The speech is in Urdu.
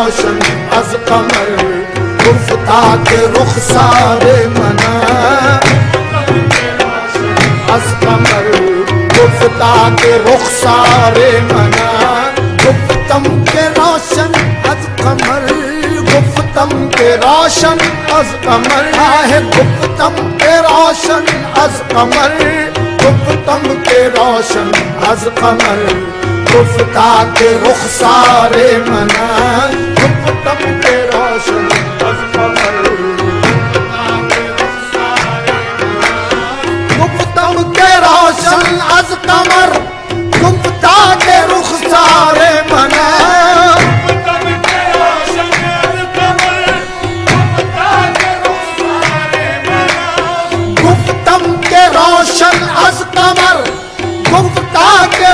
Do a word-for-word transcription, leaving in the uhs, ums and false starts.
روشن از قمر گفتہ کے رخسار منا از قمر گفتہ کے رخسار منا گفتم کے روشن از قمر گفتم کے روشن از قمر ہے گفتم کے روشن از قمر گفتم کے روشن از قمر گفتہ کے رخسار منا گفتم کے روشن از قمر گفتم کے روشن از قمر گفتہ کے رخسار منا گفتم کے روشن از قمر گفتہ کے